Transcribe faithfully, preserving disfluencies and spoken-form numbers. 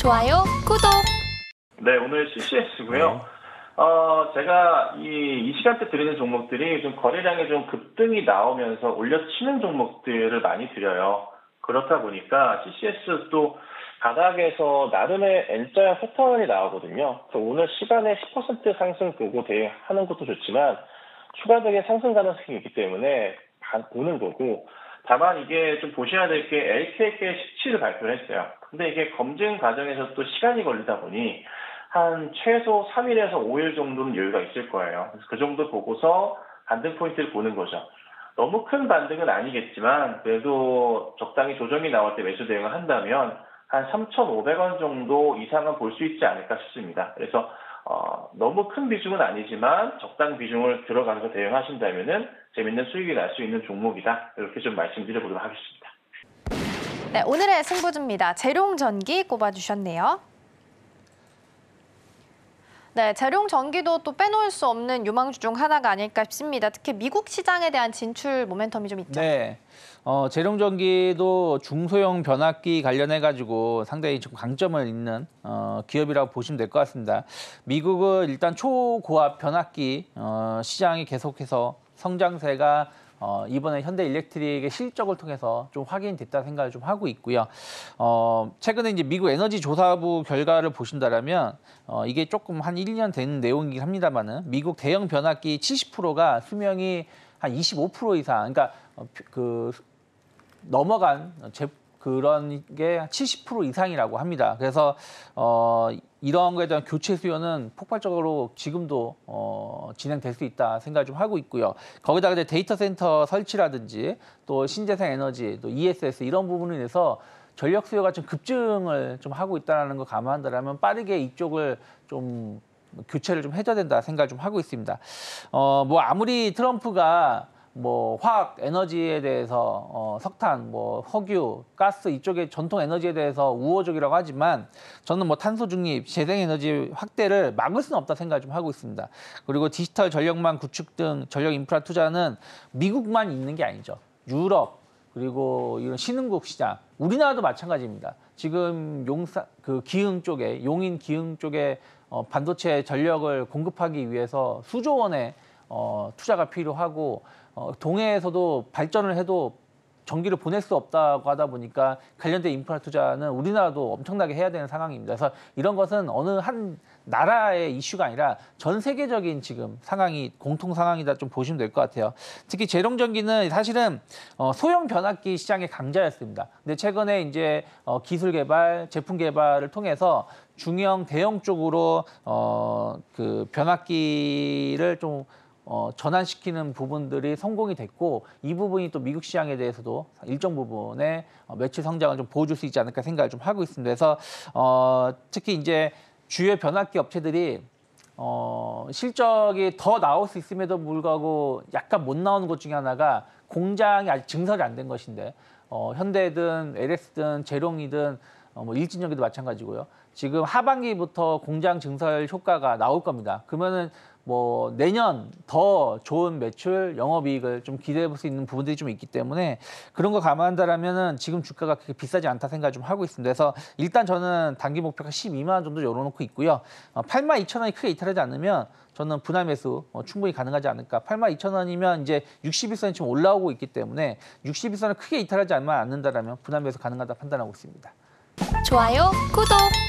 좋아요, 구독. 네, 오늘 씨씨에스고요. 네. 어, 제가 이, 이 시간대 드리는 종목들이 좀 거래량이 좀 급등이 나오면서 올려치는 종목들을 많이 드려요. 그렇다 보니까 씨씨에스도 바닥에서 나름의 N자 패턴이 나오거든요. 그래서 오늘 시간에 십 퍼센트 상승 보고 대응하는 것도 좋지만 추가적인 상승 가능성이 있기 때문에 보는 거고, 다만 이게 좀 보셔야 될 게 엘케이케이 십칠을 발표를 했어요. 근데 이게 검증 과정에서 또 시간이 걸리다 보니 한 최소 삼 일에서 오 일 정도는 여유가 있을 거예요. 그래서 그 정도 보고서 반등 포인트를 보는 거죠. 너무 큰 반등은 아니겠지만 그래도 적당히 조정이 나올 때 매수 대응을 한다면 한 삼천오백 원 정도 이상은 볼 수 있지 않을까 싶습니다. 그래서 어, 너무 큰 비중은 아니지만 적당 비중을 들어가면서 대응하신다면은 재밌는 수익이 날 수 있는 종목이다. 이렇게 좀 말씀드려보도록 하겠습니다. 네, 오늘의 승부주입니다. 재룡전기 꼽아주셨네요. 네, 재룡전기도 또 빼놓을 수 없는 유망주 중 하나가 아닐까 싶습니다. 특히 미국 시장에 대한 진출 모멘텀이 좀 있죠. 네, 어, 재룡전기도 중소형 변압기 관련해가지고 상당히 좀 강점을 있는 어, 기업이라고 보시면 될 것 같습니다. 미국은 일단 초고압 변압기 어, 시장이 계속해서 성장세가 어, 이번에 현대일렉트릭의 실적을 통해서 좀 확인됐다 생각을 좀 하고 있고요. 어, 최근에 이제 미국 에너지조사부 결과를 보신다라면 어, 이게 조금 한 일 년 된 내용이긴 합니다만은 미국 대형 변압기 칠십 퍼센트가 수명이 한 이십오 퍼센트 이상, 그러니까 어, 그 넘어간 제, 그런 게 칠십 퍼센트 이상이라고 합니다. 그래서 어, 이런 거에 대한 교체 수요는 폭발적으로 지금도 어, 진행될 수 있다 생각을 좀 하고 있고요. 거기다가 이제 데이터 센터 설치라든지 또 신재생 에너지, 또 이에스에스 이런 부분에 대해서 전력 수요가 좀 급증을 좀 하고 있다는 걸 감안한다면 빠르게 이쪽을 좀 교체를 좀 해줘야 된다 생각을 좀 하고 있습니다. 어, 뭐 아무리 트럼프가 뭐 화학 에너지에 대해서 어, 석탄, 뭐 석유, 가스 이쪽의 전통 에너지에 대해서 우호적이라고 하지만 저는 뭐 탄소 중립, 재생 에너지 확대를 막을 수는 없다 생각을 좀 하고 있습니다. 그리고 디지털 전력망 구축 등 전력 인프라 투자는 미국만 있는 게 아니죠. 유럽 그리고 이런 신흥국 시장, 우리나라도 마찬가지입니다. 지금 용사 그 기흥 쪽에 용인 기흥 쪽에 어, 반도체 전력을 공급하기 위해서 수조 원의 어, 투자가 필요하고 어, 동해에서도 발전을 해도 전기를 보낼 수 없다고 하다 보니까 관련된 인프라 투자는 우리나라도 엄청나게 해야 되는 상황입니다. 그래서 이런 것은 어느 한 나라의 이슈가 아니라 전 세계적인 지금 상황이 공통 상황이다 좀 보시면 될 것 같아요. 특히 재룡전기는 사실은 어, 소형 변압기 시장의 강자였습니다. 근데 최근에 이제 어, 기술 개발, 제품 개발을 통해서 중형, 대형 쪽으로 어, 그 변압기를 좀 어, 전환시키는 부분들이 성공이 됐고 이 부분이 또 미국 시장에 대해서도 일정 부분의 어, 매출 성장을 좀 보여줄 수 있지 않을까 생각을 좀 하고 있습니다. 그래서 어, 특히 이제 주요 변압기 업체들이 어, 실적이 더 나올 수 있음에도 불구하고 약간 못 나오는 것 중에 하나가 공장이 아직 증설이 안 된 것인데 어, 현대든 엘에스든 재룡이든 어, 뭐 일진전기도 마찬가지고요. 지금 하반기부터 공장 증설 효과가 나올 겁니다. 그러면은 뭐 내년 더 좋은 매출, 영업이익을 좀 기대해 볼 수 있는 부분들이 좀 있기 때문에 그런 거 감안한다라면은 지금 주가가 그렇게 비싸지 않다 생각 좀 하고 있습니다. 그래서 일단 저는 단기 목표가 십이만 원 정도 열어놓고 있고요. 어, 팔만 이천 원이 크게 이탈하지 않으면 저는 분할 매수 어, 충분히 가능하지 않을까. 팔만 이천 원이면 이제 육십일선이 지금 올라오고 있기 때문에 육십일선을 크게 이탈하지 않는다라면 분할 매수 가능하다 판단하고 있습니다. 좋아요, 구독.